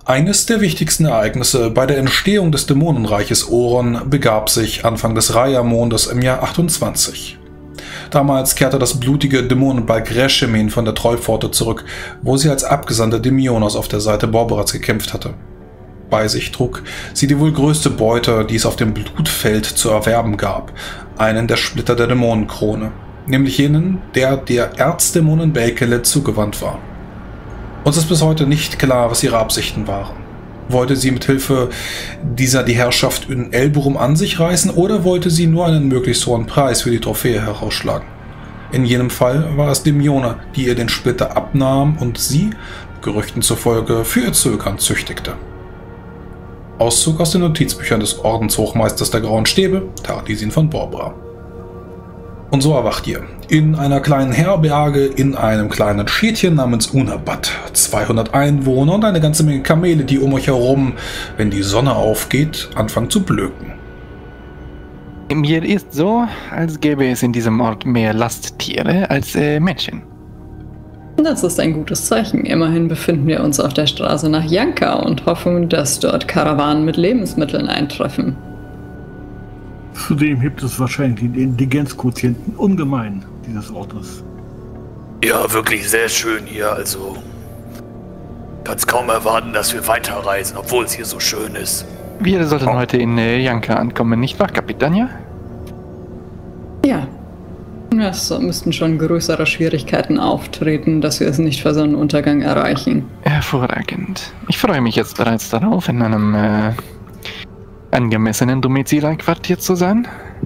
Eines der wichtigsten Ereignisse bei der Entstehung des Dämonenreiches Oron begab sich Anfang des Raya-Mondes im Jahr 28. Damals kehrte das blutige Dämonenbalg Reshemin von der Trollpforte zurück, wo sie als Abgesandte Demionos auf der Seite Borberats gekämpft hatte. Bei sich trug sie die wohl größte Beute, die es auf dem Blutfeld zu erwerben gab, einen der Splitter der Dämonenkrone, nämlich jenen, der Erzdämonin Belkele zugewandt war. Uns ist bis heute nicht klar, was ihre Absichten waren. Wollte sie mit Hilfe dieser die Herrschaft in Elburum an sich reißen oder wollte sie nur einen möglichst hohen Preis für die Trophäe herausschlagen? In jenem Fall war es Demione, die ihr den Splitter abnahm und sie, Gerüchten zufolge, für ihr Zögern züchtigte. Auszug aus den Notizbüchern des Ordenshochmeisters der Grauen Stäbe, Tardisin von Borbra. Und so erwacht ihr in einer kleinen Herberge in einem kleinen Städtchen namens Unabat. 200 Einwohner und eine ganze Menge Kamele, die um euch herum, wenn die Sonne aufgeht, anfangen zu blöken. Mir ist so, als gäbe es in diesem Ort mehr Lasttiere als Menschen. Das ist ein gutes Zeichen. Immerhin befinden wir uns auf der Straße nach Yanka und hoffen, dass dort Karawanen mit Lebensmitteln eintreffen. Zudem hebt es wahrscheinlich den Intelligenzquotienten ungemein dieses Ortes. Ja, wirklich sehr schön hier, also kann's kaum erwarten, dass wir weiterreisen, obwohl es hier so schön ist. Wir sollten heute in Yanka ankommen, nicht wahr, Kapitania? Ja. Es müssten schon größere Schwierigkeiten auftreten, dass wir es nicht vor Sonnenuntergang erreichen. Hervorragend. Ich freue mich jetzt bereits darauf, in einem angemessenen Domizilquartier zu sein.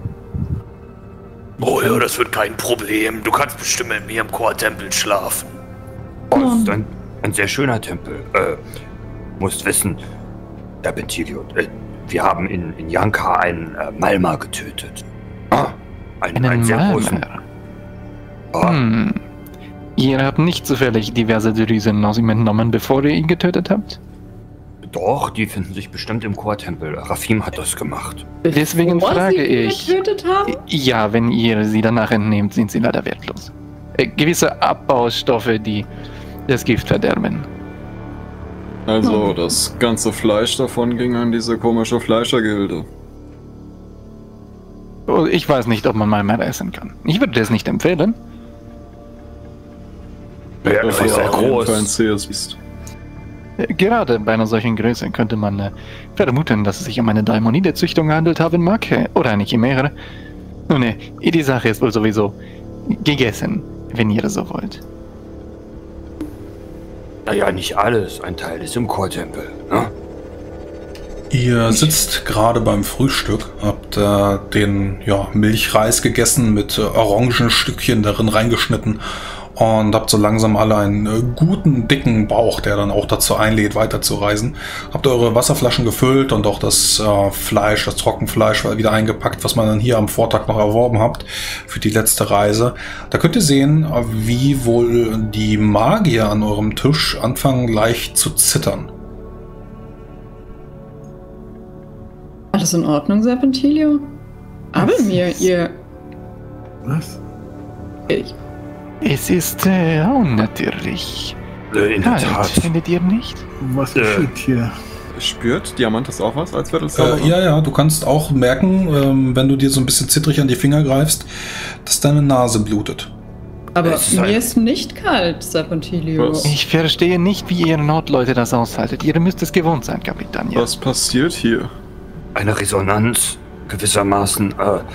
Oh ja, das wird kein Problem. Du kannst bestimmt mit mir im Chortempel schlafen. Oh, das ist ein sehr schöner Tempel. Musst wissen, der Bentilio, wir haben in Yanka einen Malma getötet. Einen sehr großen. Ihr habt nicht zufällig diverse Drüsen aus ihm entnommen, bevor ihr ihn getötet habt? Doch, die finden sich bestimmt im Chortempel. Rafim hat das gemacht. Deswegen frage ich. Getötet haben? Ja, wenn ihr sie danach entnehmt, sind sie leider wertlos. Gewisse Abbaustoffe, die das Gift verderben. Also, das ganze Fleisch davon ging an diese komische Fleischergilde. Oh, ich weiß nicht, ob man mal mehr essen kann. Ich würde das nicht empfehlen. Ja, das ist sehr groß. Gerade bei einer solchen Größe könnte man vermuten, dass es sich um eine Daimonide-Züchtung gehandelt haben mag. Oder eine Chimäre. Nun, die Sache ist wohl sowieso gegessen, wenn ihr so wollt. Naja, nicht alles. Ein Teil ist im Chortempel, ne? Ihr sitzt gerade beim Frühstück, habt den Milchreis gegessen mit Orangenstückchen darin reingeschnitten und habt so langsam alle einen guten, dicken Bauch, der dann auch dazu einlädt, weiterzureisen. Habt eure Wasserflaschen gefüllt und auch das Fleisch, das Trockenfleisch wieder eingepackt, was man dann hier am Vortag noch erworben habt für die letzte Reise. Da könnt ihr sehen, wie wohl die Magier an eurem Tisch anfangen leicht zu zittern. Alles in Ordnung, Serpentilio? Aber mir, ihr... Was? Es ist unnatürlich. In der Tat. Findet ihr nicht? Was geschieht hier? Spürt Diamantes auch was als Viertelzauberer? Ja, du kannst auch merken, wenn du dir so ein bisschen zittrig an die Finger greifst, dass deine Nase blutet. Aber mir ist nicht kalt, Serpentilio. Was? Ich verstehe nicht, wie ihr Nordleute das aushaltet. Ihr müsst es gewohnt sein, Kapitän. Was passiert hier? Eine Resonanz, gewissermaßen.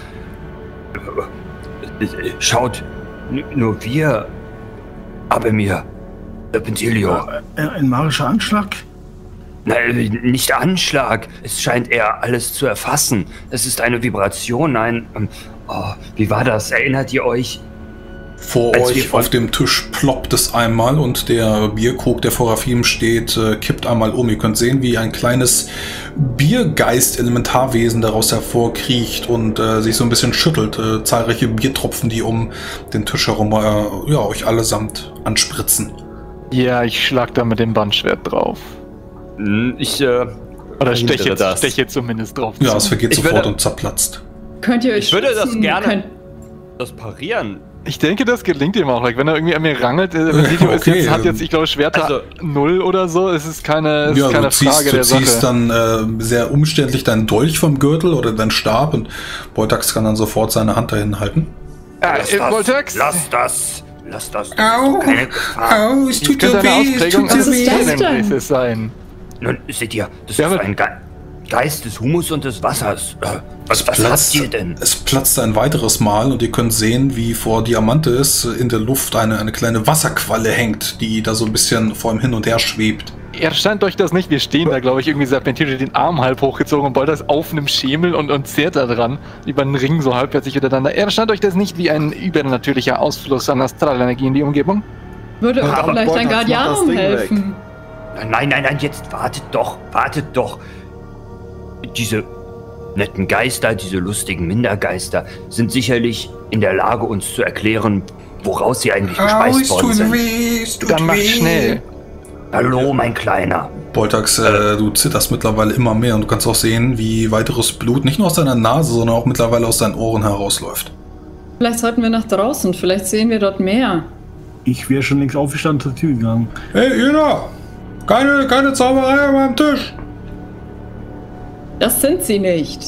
Schaut, nur wir, aber mir, Bentilio. Ein magischer Anschlag? Nein, nicht Anschlag. Es scheint eher alles zu erfassen. Es ist eine Vibration, wie war das? Erinnert ihr euch? Vor euch auf dem Tisch ploppt es einmal und der Bierkrug, der vor Rafim steht, kippt einmal um. Ihr könnt sehen, wie ein kleines Biergeist-Elementarwesen daraus hervorkriecht und sich so ein bisschen schüttelt. Zahlreiche Biertropfen, die um den Tisch herum euch allesamt anspritzen. Ja, ich schlag da mit dem Bandschwert drauf. Oder steche zumindest drauf. Ja, es vergeht sofort und zerplatzt. Könnt ihr euch Ich würde das schützen? gerne das parieren. Ich denke, das gelingt ihm auch. Like, wenn er irgendwie an mir rangelt, hat jetzt, ich glaube, Schwerter 0 oder so. Es ist keine, Frage der Sache. Du ziehst dann sehr umständlich deinen Dolch vom Gürtel oder deinen Stab und Boltax kann dann sofort seine Hand dahin halten. Boltax? Lass das. Au, keine Gefahr. Au, es tut dir weh, es tut dir weh. Sein. Nun, seht ihr, das ist ein Geist des Humus und des Wassers. Was habt ihr denn? Es platzt ein weiteres Mal und ihr könnt sehen, wie vor Diamantes in der Luft eine kleine Wasserqualle hängt, die da so ein bisschen vor ihm hin und her schwebt. Erscheint euch das nicht? Wir stehen da, glaube ich, irgendwie Serpentine den Arm halb hochgezogen und Boltax auf einem Schemel und zehrt da dran, über einen Ring so halbherzig miteinander. Erscheint euch das nicht wie ein übernatürlicher Ausfluss an Astralenergie in die Umgebung? Würde auch vielleicht ein Guardianum helfen. Nein, jetzt wartet doch. Diese netten Geister, diese lustigen Mindergeister sind sicherlich in der Lage, uns zu erklären, woraus sie eigentlich gespeist worden sind. Dann mach schnell. Hallo, mein Kleiner. Boltax, du zitterst mittlerweile immer mehr und du kannst auch sehen, wie weiteres Blut nicht nur aus deiner Nase, sondern auch mittlerweile aus deinen Ohren herausläuft. Vielleicht sollten wir nach draußen, vielleicht sehen wir dort mehr. Ich wäre schon längst aufgestanden zur Tür gegangen. Hey, Ina! Keine Zauberei an meinem Tisch! Das sind sie nicht.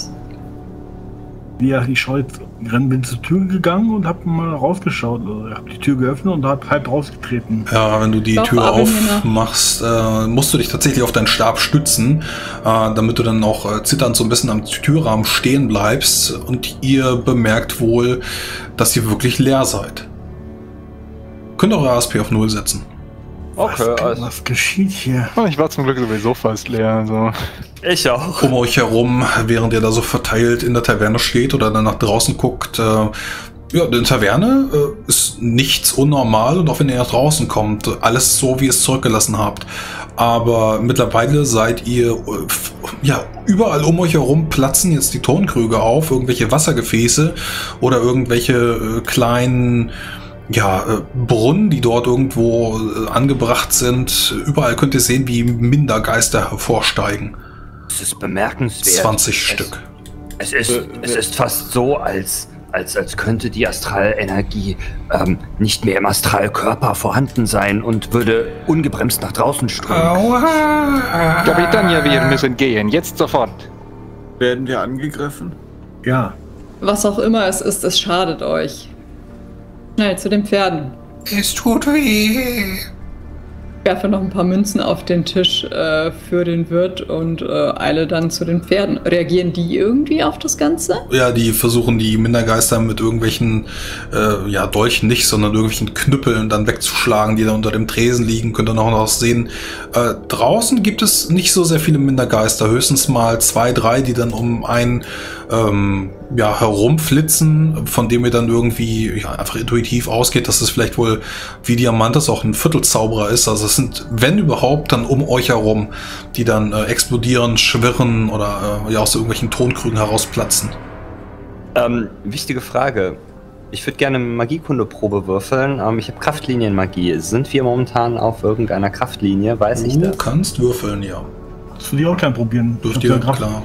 Ja, ich bin zur Tür gegangen und hab mal rausgeschaut. Ich hab die Tür geöffnet und hab halb rausgetreten. Ja, wenn du die Tür aufmachst, musst du dich tatsächlich auf deinen Stab stützen, damit du dann auch zitternd so ein bisschen am Türrahmen stehen bleibst und ihr bemerkt wohl, dass ihr wirklich leer seid. Könnt eure ASP auf 0 setzen. Okay, was geschieht hier? Oh, ich war zum Glück sowieso fast leer. Also. Ich auch. Um euch herum, während ihr da so verteilt in der Taverne steht oder dann nach draußen guckt, ja, die Taverne ist nichts unnormal und auch wenn ihr nach draußen kommt, alles so, wie ihr es zurückgelassen habt. Aber mittlerweile seid ihr, ja, überall um euch herum platzen jetzt die Tonkrüge auf, irgendwelche Wassergefäße oder irgendwelche kleinen, ja, Brunnen, die dort irgendwo angebracht sind. Überall könnt ihr sehen, wie Mindergeister hervorsteigen. Es ist bemerkenswert. 20 Stück. Es ist fast so, als könnte die Astralenergie nicht mehr im Astralkörper vorhanden sein und würde ungebremst nach draußen strömen. Aua. Kapitän, wir müssen gehen. Jetzt sofort. Werden wir angegriffen? Ja. Was auch immer es ist, es schadet euch. Schnell zu den Pferden. Es tut weh. Ich werfe noch ein paar Münzen auf den Tisch für den Wirt und eile dann zu den Pferden. Reagieren die irgendwie auf das Ganze? Ja, die versuchen die Mindergeister mit irgendwelchen, ja, Dolchen nicht, sondern irgendwelchen Knüppeln dann wegzuschlagen, die da unter dem Tresen liegen. Könnt ihr noch sehen. Draußen gibt es nicht so sehr viele Mindergeister, höchstens mal 2, 3, die dann um einen ja, herumflitzen, von dem ihr dann irgendwie ja, einfach intuitiv ausgeht, dass es vielleicht wohl wie Diamantes auch ein Viertelzauberer ist. Also es sind, wenn überhaupt, dann um euch herum, die dann explodieren, schwirren oder ja, aus irgendwelchen Tonkrügen herausplatzen. Wichtige Frage. Ich würde gerne Magiekundeprobe würfeln. Ich habe Kraftlinienmagie. Sind wir momentan auf irgendeiner Kraftlinie? Weiß ich das? Du kannst würfeln, ja. Das für die auch kein Problem. Dürft ihr, klar.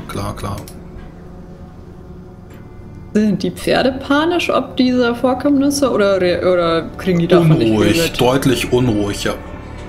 Sind die Pferde panisch ob dieser Vorkommnisse oder kriegen die davon nicht viel mit? Deutlich unruhig, ja.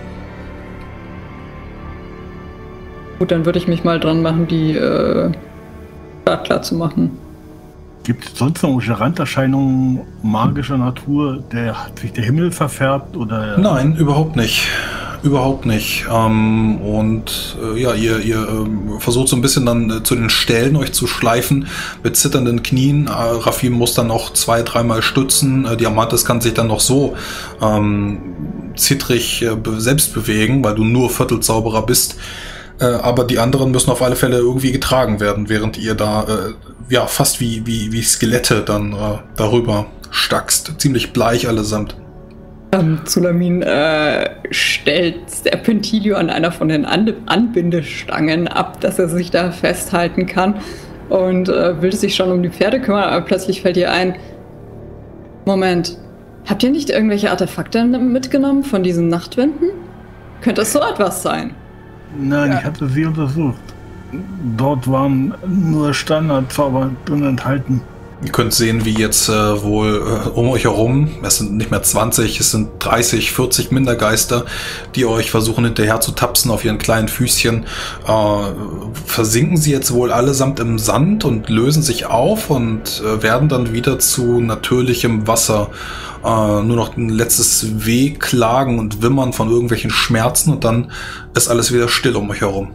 Gut, dann würde ich mich mal dran machen, die klar zu machen. Gibt es sonst noch irgendwelche Randerscheinungen magischer Natur? Hat sich der Himmel verfärbt oder? Nein, überhaupt nicht. Überhaupt nicht. Ja, ihr versucht so ein bisschen dann zu den Stellen euch zu schleifen mit zitternden Knien. Rafim muss dann noch 2-, 3-mal stützen. Diamantes kann sich dann noch so zittrig selbst bewegen, weil du nur Viertelzauberer bist. Aber die anderen müssen auf alle Fälle irgendwie getragen werden, während ihr da ja fast wie Skelette dann darüber stackst. Ziemlich bleich allesamt. Zulamin stellt Serpentilio an einer von den Anbindestangen ab, dass er sich da festhalten kann und will sich schon um die Pferde kümmern, aber plötzlich fällt ihr ein, Moment, habt ihr nicht irgendwelche Artefakte mitgenommen von diesen Nachtwinden? Könnte es so etwas sein? Nein, ja. Ich hatte sie untersucht. Dort waren nur Standardzauber drin enthalten. Ihr könnt sehen, wie jetzt wohl um euch herum, es sind nicht mehr 20, es sind 30, 40 Mindergeister, die euch versuchen hinterher zu tapsen auf ihren kleinen Füßchen. Versinken sie jetzt wohl allesamt im Sand und lösen sich auf und werden dann wieder zu natürlichem Wasser. Nur noch ein letztes Wehklagen und Wimmern von irgendwelchen Schmerzen und dann ist alles wieder still um euch herum.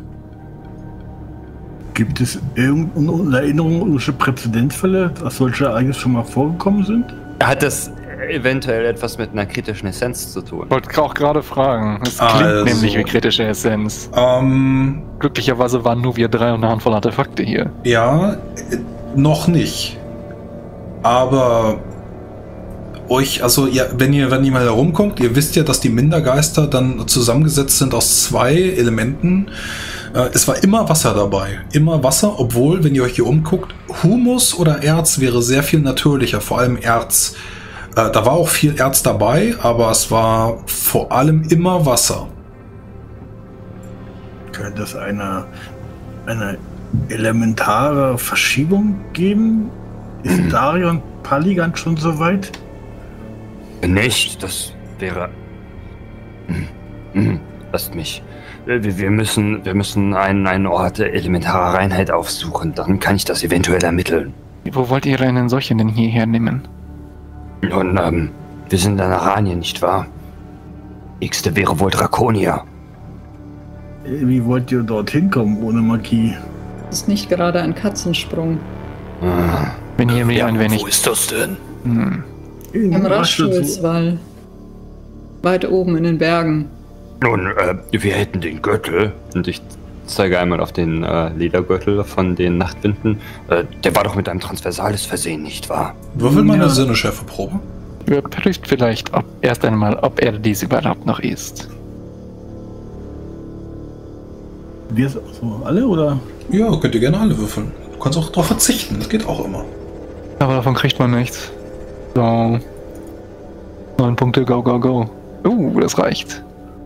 Gibt es irgendeine Erinnerung, irgendwelche Präzedenzfälle, dass solche Ereignisse schon mal vorgekommen sind? Hat das eventuell etwas mit einer kritischen Essenz zu tun? Wollte auch gerade fragen. Es klingt nämlich wie kritische Essenz. Glücklicherweise waren nur wir 3 und eine Handvoll Artefakte hier. Ja, noch nicht. Aber euch, also ja, wenn ihr mal herumkommt, ihr wisst ja, dass die Mindergeister dann zusammengesetzt sind aus 2 Elementen. Es war immer Wasser dabei. Immer Wasser, obwohl, wenn ihr euch hier umguckt, Humus oder Erz wäre sehr viel natürlicher, vor allem Erz. Da war auch viel Erz dabei, aber es war vor allem immer Wasser. Könnte es eine elementare Verschiebung geben? Ist Daria und Paligant schon so weit? Nicht, das wäre... Lasst mich. Wir müssen einen Ort elementarer Reinheit aufsuchen. Dann kann ich das eventuell ermitteln. Wo wollt ihr einen solchen denn hierher nehmen? Nun, wir sind in Aranien, nicht wahr? Nächste wäre wohl Draconia. Wie wollt ihr dorthin kommen ohne Magie? Das ist nicht gerade ein Katzensprung. Wenn ihr mir ein wenig... Wo ist das denn? Im Raschelswall. Weit oben in den Bergen. Nun, wir hätten den Gürtel. Und ich zeige einmal auf den Ledergürtel von den Nachtwinden. Der war doch mit einem Transversalis versehen, nicht wahr? Würfel mal eine Sinneschärfeprobe. Überprüft vielleicht erst einmal, ob er dies überhaupt noch ist. Wir so alle, oder? Ja, könnt ihr gerne alle würfeln. Du kannst auch darauf verzichten, das geht auch immer. Aber davon kriegt man nichts. So. 9 Punkte, go, go, go. Das reicht.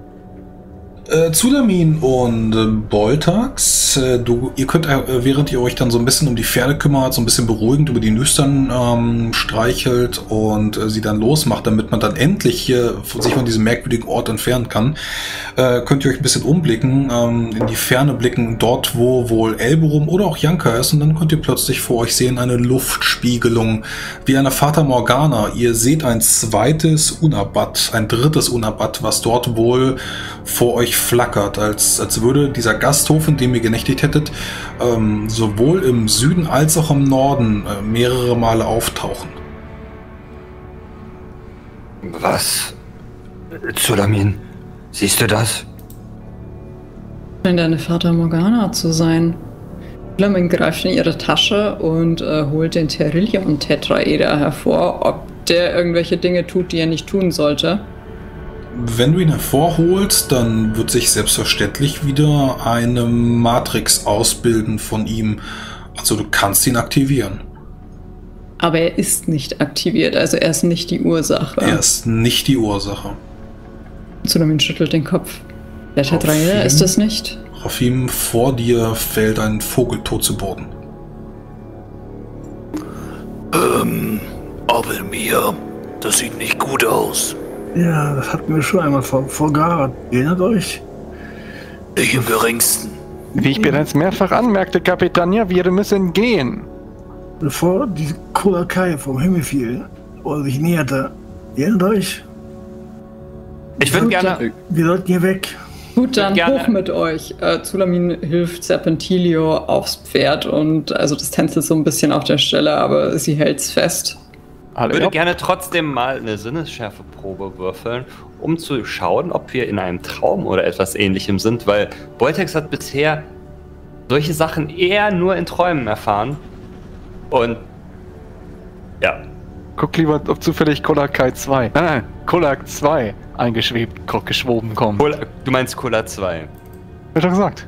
Zulamin und Boltax, ihr könnt, während ihr euch dann so ein bisschen um die Pferde kümmert, so ein bisschen beruhigend über die Nüstern streichelt und sie dann losmacht, damit man dann endlich hier sich von diesem merkwürdigen Ort entfernen kann, könnt ihr euch ein bisschen umblicken, in die Ferne blicken, dort wo wohl Elberum oder auch Janka ist, und dann könnt ihr plötzlich vor euch sehen eine Luftspiegelung, wie eine Fata Morgana. Ihr seht ein zweites Unabat, ein drittes Unabat, was dort wohl vor euch flackert, als würde dieser Gasthof, in dem ihr genächtigt hättet, sowohl im Süden als auch im Norden mehrere Male auftauchen. Was? Zulamin, siehst du das? Scheint eine Fata Morgana zu sein. Zulamin greift in ihre Tasche und holt den Terillion-Tetraeder hervor, ob der irgendwelche Dinge tut, die er nicht tun sollte. Wenn du ihn hervorholst, dann wird sich selbstverständlich wieder eine Matrix ausbilden von ihm. Also du kannst ihn aktivieren. Aber er ist nicht aktiviert, also er ist nicht die Ursache. Er ist nicht die Ursache. Zulamin schüttelt den Kopf. Der Tetraeder ist es nicht? Rafim, vor dir fällt ein Vogeltod zu Boden. Abelmir, das sieht nicht gut aus. Ja, das hatten wir schon einmal vorgehabt. Erinnert euch? Nicht im geringsten. Wie ich bereits mehrfach anmerkte, Kapitania, wir müssen gehen. Bevor diese Kolakai vom Himmel fiel oder sich näherte. Erinnert euch? Ich würde gerne... Wir sollten hier weg. Gut, dann hoch mit euch. Zulamin hilft Serpentilio aufs Pferd und also das tänzelt so ein bisschen auf der Stelle, aber sie hält's fest. Ich würde gerne trotzdem mal eine Sinnesschärfeprobe würfeln, um zu schauen, ob wir in einem Traum oder etwas Ähnlichem sind, weil Boltex hat bisher solche Sachen eher nur in Träumen erfahren. Und ja. Guck lieber, ob zufällig Kolakai 2. Nein, Kolak 2 geschwoben kommt. Du meinst Kola 2. Wird doch gesagt.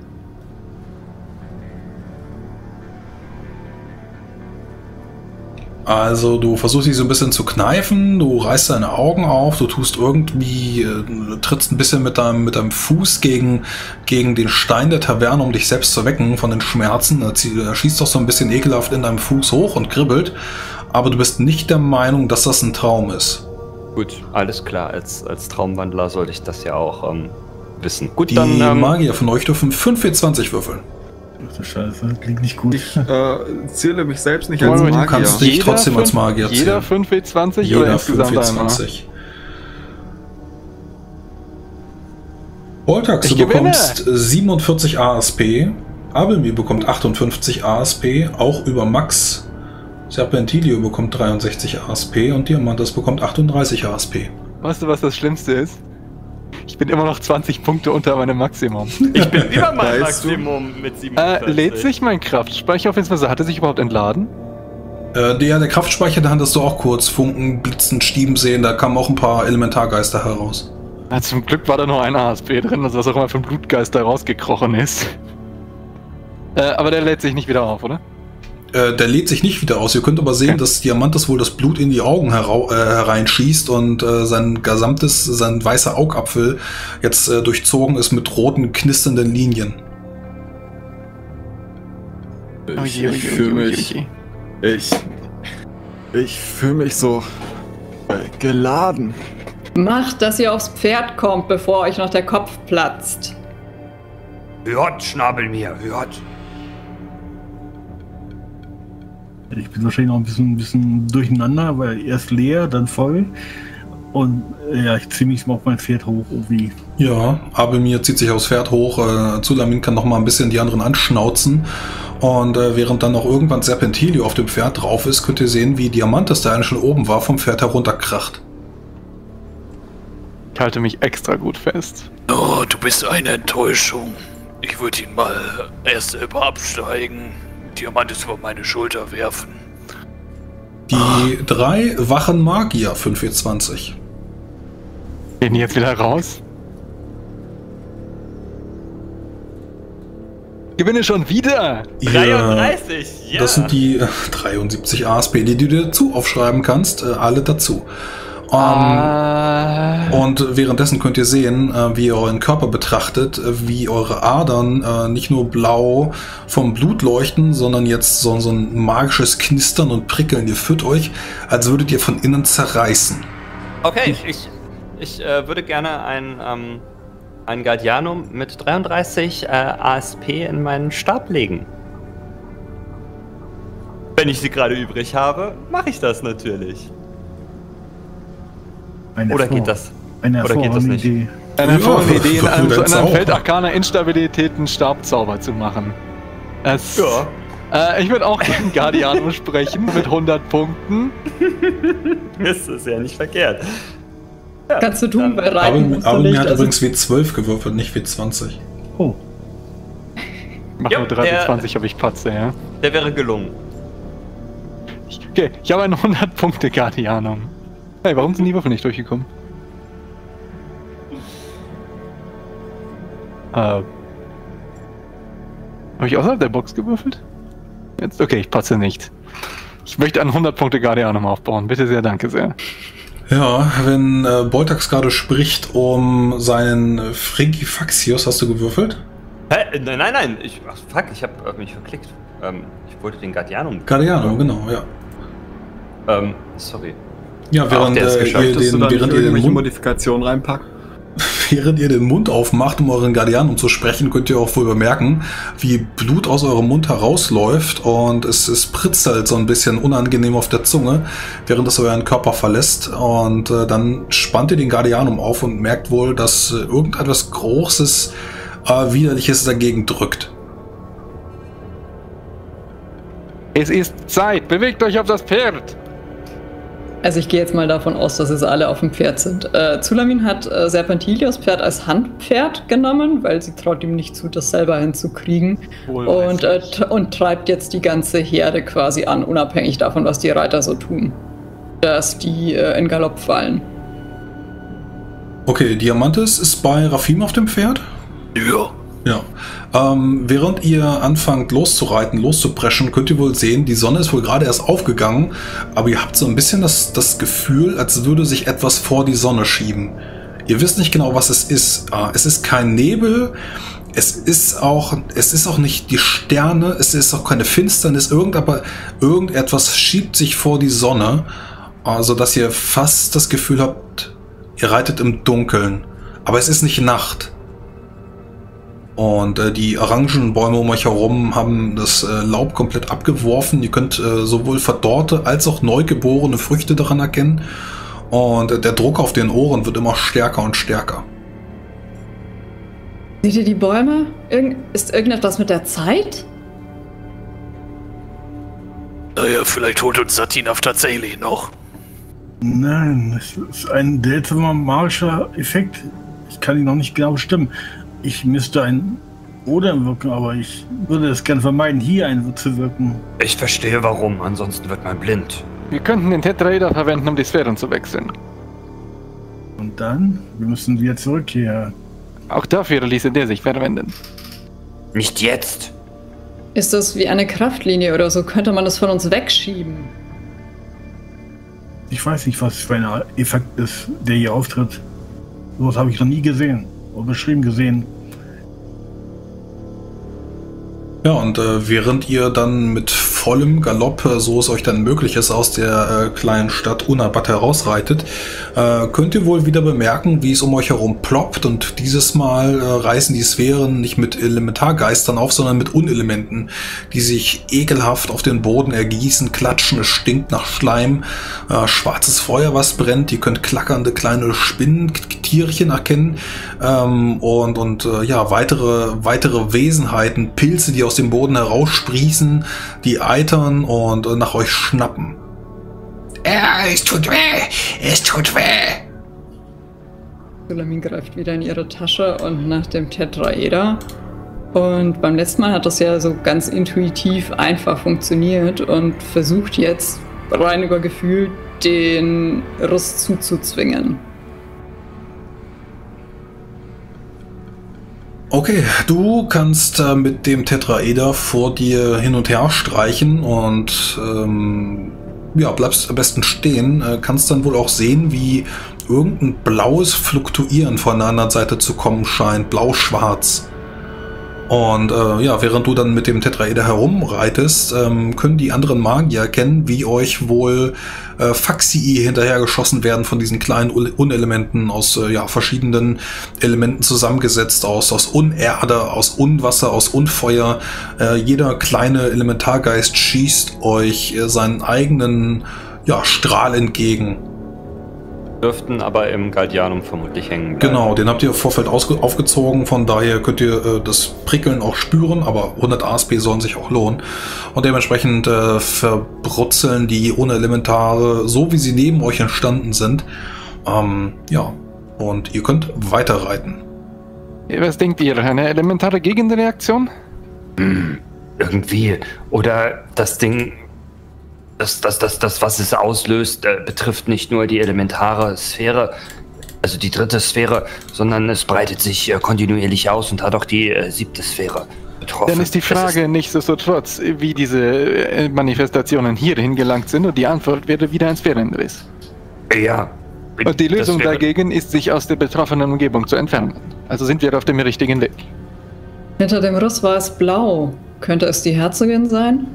Also du versuchst dich so ein bisschen zu kneifen, du reißt deine Augen auf, du tust irgendwie, trittst ein bisschen mit deinem Fuß gegen den Stein der Taverne, um dich selbst zu wecken von den Schmerzen. Er schießt doch so ein bisschen ekelhaft in deinem Fuß hoch und kribbelt. aber du bist nicht der Meinung, dass das ein Traum ist. Gut, alles klar. Als Traumwandler sollte ich das ja auch wissen. Gut, Die dann Magier von euch dürfen 5W20 würfeln. Ach du Scheiße, das klingt nicht gut. Ich zähle mich selbst nicht Du als Magier. kannst dich trotzdem als Magier zählen. Jeder 5W20 oder Jeder insgesamt 5W20. Boltax, Ich du gewinne. bekommst 47 ASP. Abelmi bekommt 58 ASP, auch über Max. Serpentilio bekommt 63 ASP und Diamantes bekommt 38 ASP. Weißt du, was das Schlimmste ist? Ich bin immer noch 20 Punkte unter meinem Maximum. ich bin über mein Weißt du? Maximum mit 47. Lädt sich mein Kraftspeicher auf jeden Fall? Hat er sich überhaupt entladen? Der Kraftspeicher, da hattest du auch kurz Funken, Blitzen, Stieben sehen, da kamen auch ein paar Elementargeister heraus. Ja, zum Glück war da noch ein ASP drin, also was auch immer für ein Blutgeist da rausgekrochen ist. Aber der lädt sich nicht wieder auf, oder? Der lädt sich nicht wieder aus. Ihr könnt aber sehen, dass Diamantes wohl das Blut in die Augen hereinschießt und sein weißer Augapfel jetzt durchzogen ist mit roten, knisternden Linien. Ich fühle mich... Ich fühle mich so geladen. Macht, dass ihr aufs Pferd kommt, bevor euch noch der Kopf platzt. Hört, Schnabel mir, hört. Ich bin wahrscheinlich noch ein bisschen durcheinander, weil erst leer, dann voll. Und ja, ich ziehe mich mal auf mein Pferd hoch, irgendwie. Ja, Abelmir zieht sich aufs Pferd hoch. Zulamin kann noch mal ein bisschen die anderen anschnauzen. Und während dann noch irgendwann Serpentilio auf dem Pferd drauf ist, könnt ihr sehen, wie Diamantes, der eigentlich schon oben war, vom Pferd herunterkracht. Ich halte mich extra gut fest. Oh, du bist eine Enttäuschung. Ich würde ihn mal erst selber absteigen, Diamantes über meine Schulter werfen. Die 3 wachen Magier 5W20. Gehen die jetzt wieder raus? Gewinne schon wieder! 33, ja. Das sind die 73 ASP, die du dir dazu aufschreiben kannst, alle dazu. Und währenddessen könnt ihr sehen, wie ihr euren Körper betrachtet, wie eure Adern nicht nur blau vom Blut leuchten, sondern jetzt so ein magisches Knistern und Prickeln. Ihr fühlt euch, als würdet ihr von innen zerreißen. Okay, ich würde gerne ein Guardianum mit 33 ASP in meinen Stab legen. Wenn ich sie gerade übrig habe, mache ich das natürlich. Oder geht das? Eine hervorragende Idee. Eine hervorragende Idee, in einem Zauber. Feld Arcana Instabilität einen Stabzauber zu machen. Ich würde auch gegen Guardianum sprechen mit 100 Punkten. Das ist ja nicht verkehrt. Ja, Kannst du tun, bei Reiten musst du Aber nicht. mir hat Also, übrigens W12 gewürfelt, nicht W20. Oh, Mach Ja, nur 23, habe ich Patze, ja. Der wäre gelungen. Okay, ich habe einen 100 Punkte Guardianum. Hey, warum sind die Würfel nicht durchgekommen? Habe ich außerhalb der Box gewürfelt? Jetzt, okay, ich patze nicht. Ich möchte einen 100 Punkte Guardianum aufbauen. Bitte sehr, danke sehr. Ja, wenn Boltax gerade spricht um seinen Frigifaxius, hast du gewürfelt? Hä? Nein. Ich habe mich verklickt. Ich wollte den Guardianum. Guardianum, genau, ja. Sorry. Ja, während der ist geschafft. während ihr den Mund aufmacht, um euren Guardianum zu sprechen, könnt ihr auch wohl bemerken, wie Blut aus eurem Mund herausläuft und es pritzelt so ein bisschen unangenehm auf der Zunge, während es euren Körper verlässt. Und dann spannt ihr den Guardianum auf und merkt wohl, dass irgendetwas Großes, Widerliches dagegen drückt. Es ist Zeit, bewegt euch auf das Pferd! also ich gehe jetzt mal davon aus, dass es alle auf dem Pferd sind. Zulamin hat Serpentilios Pferd als Handpferd genommen, weil sie traut ihm nicht zu, das selber hinzukriegen. Und treibt jetzt die ganze Herde quasi an, unabhängig davon, was die Reiter so tun. Dass die in Galopp fallen. Okay, Diamantes ist bei Rafim auf dem Pferd? Ja. Ja. Während ihr anfangt loszureiten, loszupreschen, könnt ihr wohl sehen, die Sonne ist wohl gerade erst aufgegangen, aber ihr habt so ein bisschen das Gefühl, als würde sich etwas vor die Sonne schieben. Ihr wisst nicht genau, was es ist. Es ist kein Nebel, Es ist auch nicht die Sterne, es ist auch keine Finsternis, irgendetwas schiebt sich vor die Sonne, also dass ihr fast das Gefühl habt, ihr reitet im Dunkeln. Aber es ist nicht Nacht. Und die Orangenbäume um euch herum haben das Laub komplett abgeworfen. Ihr könnt sowohl verdorrte als auch neugeborene Früchte daran erkennen. Und der Druck auf den Ohren wird immer stärker und stärker. Seht ihr die Bäume? Ist irgendetwas mit der Zeit? Naja, vielleicht holt uns Satinov tatsächlich noch. Nein, es ist ein seltsamer magischer Effekt. Ich kann ihn noch nicht genau bestimmen. Ich müsste ein Odem wirken, aber ich würde es gern vermeiden, hier ein zu wirken. Ich verstehe warum, ansonsten wird man blind. Wir könnten den Tetraeder verwenden, um die Sphären zu wechseln. Und dann? Wir müssen wieder zurück hier. Auch dafür ließe der sich verwenden. Nicht jetzt. Ist das wie eine Kraftlinie oder so? Könnte man das von uns wegschieben? Ich weiß nicht, was für ein Effekt ist, der hier auftritt. Sowas habe ich noch nie gesehen. Oder beschrieben gesehen. Ja, und während ihr dann mit vollem Galopp, so es euch dann möglich ist, aus der kleinen Stadt Unabat herausreitet, könnt ihr wohl wieder bemerken, wie es um euch herum ploppt, und dieses Mal reißen die Sphären nicht mit Elementargeistern auf, sondern mit Unelementen, die sich ekelhaft auf den Boden ergießen, klatschen, es stinkt nach Schleim, schwarzes Feuer, was brennt, ihr könnt klackernde kleine Spinnentierchen erkennen, ja, weitere Wesenheiten, Pilze, die aus dem Boden heraussprießen, die eitern und nach euch schnappen. Es tut weh! Es tut weh! Sulamin greift wieder in ihre Tasche und nach dem Tetraeder. Und beim letzten Mal hat das ja so ganz intuitiv einfach funktioniert und versucht jetzt rein über Gefühl den Riss zuzuzwingen. Okay, du kannst mit dem Tetraeder vor dir hin und her streichen und ja, bleibst am besten stehen. Kannst dann wohl auch sehen, wie irgendein blaues Fluktuieren von der anderen Seite zu kommen scheint, blau-schwarz. Und ja, während du dann mit dem Tetraeder herumreitest, können die anderen Magier erkennen, wie euch wohl Faxii hinterhergeschossen werden von diesen kleinen Unelementen aus ja, verschiedenen Elementen zusammengesetzt, aus Unerde, aus Unwasser, aus Unfeuer. Jeder kleine Elementargeist schießt euch seinen eigenen ja, Strahl entgegen. Dürften aber im Galdianum vermutlich hängen bleiben. Genau, den habt ihr im Vorfeld aufgezogen, von daher könnt ihr das Prickeln auch spüren, aber 100 ASP sollen sich auch lohnen. Und dementsprechend verbrutzeln die ohne Elementare, so wie sie neben euch entstanden sind. Ja, und ihr könnt weiterreiten. Was denkt ihr? Eine elementare Gegenreaktion? Irgendwie. Oder das Ding... Das, was es auslöst, betrifft nicht nur die elementare Sphäre, also die dritte Sphäre, sondern es breitet sich kontinuierlich aus und hat auch die siebte Sphäre betroffen. Dann ist die Frage nichtsdestotrotz, wie diese Manifestationen hierhin gelangt sind, und die Antwort wäre wieder ein Sphärenriss. Ja. Und die Lösung dagegen ist, sich aus der betroffenen Umgebung zu entfernen. Also sind wir auf dem richtigen Weg. Hinter dem Riss war es blau. Könnte es die Herzogin sein?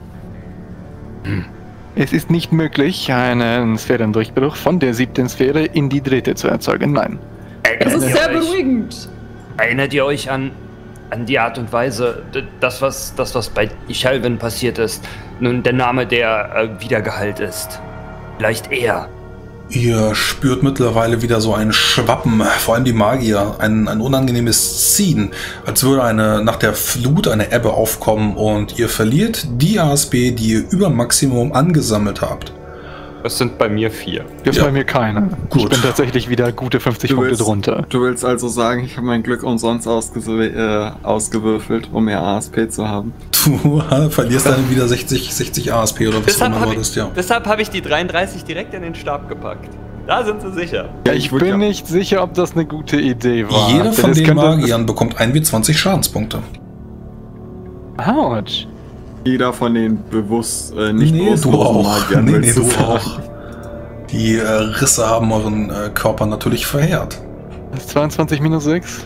Es ist nicht möglich, einen Sphärendurchbruch von der siebten Sphäre in die dritte zu erzeugen, nein. Das ist sehr beruhigend. Erinnert ihr euch an die Art und Weise, das was bei Ichalven passiert ist? Nun, der Name, der wiedergeheilt ist. Vielleicht er. Ihr spürt mittlerweile wieder so ein Schwappen, vor allem die Magier, ein unangenehmes Ziehen, als würde nach der Flut eine Ebbe aufkommen, und ihr verliert die ASP, die ihr über Maximum angesammelt habt. Das sind bei mir 4. Jetzt Ja. bei mir keine. Gut. Ich bin tatsächlich wieder gute 50 Punkte drunter. Du willst also sagen, ich habe mein Glück umsonst ausgewürfelt, um mehr ASP zu haben? Du verlierst dann wieder 60 ASP oder was du immer wolltest, ja. Deshalb habe ich die 33 direkt in den Stab gepackt. Da sind sie sicher. Ja, ich bin nicht sicher, ob das eine gute Idee war. Jeder von Das den könnte- Magiern bekommt 1W20 Schadenspunkte. Autsch. Jeder von den nicht Nee, du bewusstlosen auch. Magiern, Nee, willst du du sagen. auch. Die Risse haben euren Körper natürlich verheert. Das ist 22 minus 6.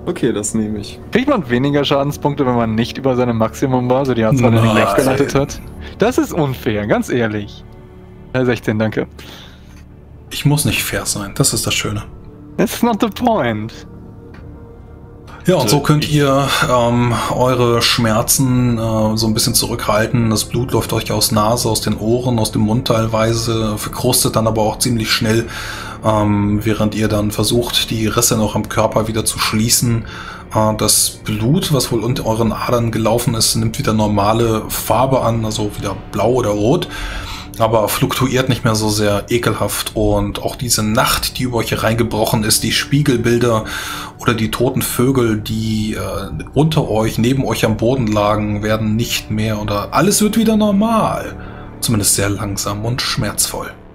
Okay, das nehme ich. Kriegt man weniger Schadenspunkte, wenn man nicht über seinem Maximum war, also die Anzahl, die nicht aufgeleitet hat? Das ist unfair, ganz ehrlich. 16, danke. Ich muss nicht fair sein, das ist das Schöne. That's not the point. Ja, und so könnt ihr eure Schmerzen so ein bisschen zurückhalten. Das Blut läuft euch aus Nase, aus den Ohren, aus dem Mund teilweise, verkrustet dann aber auch ziemlich schnell, während ihr dann versucht, die Risse noch am Körper wieder zu schließen. Das Blut, was wohl unter euren Adern gelaufen ist, nimmt wieder normale Farbe an, also wieder blau oder rot, aber fluktuiert nicht mehr so sehr ekelhaft. Und auch diese Nacht, die über euch hereingebrochen ist, die Spiegelbilder oder die toten Vögel, die unter euch, neben euch am Boden lagen, werden nicht mehr, oder alles wird wieder normal. Zumindest sehr langsam und schmerzvoll.